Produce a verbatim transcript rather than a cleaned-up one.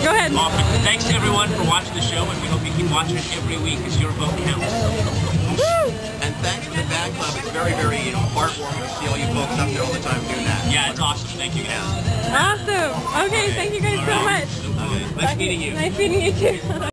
Go ahead. Awesome. Thanks to everyone for watching the show, and we hope you keep watching it every week because your vote counts. Woo! And thanks to the fan club. It's very, very, you know, heartwarming to see all you folks up there all the time doing that. Yeah, it's awesome. Thank you guys. Awesome. Okay, thank you guys so much. Okay. Nice meeting you. Nice meeting you too.